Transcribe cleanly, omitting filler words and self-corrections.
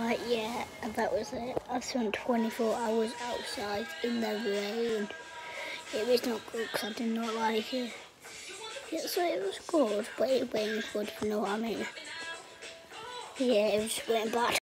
Yeah, that was it. I spent 24 hours outside in the rain. It was not good because I did not like it. Yeah, so it was good, but it wasn't good, if you know what I mean. Yeah, it was just went bad.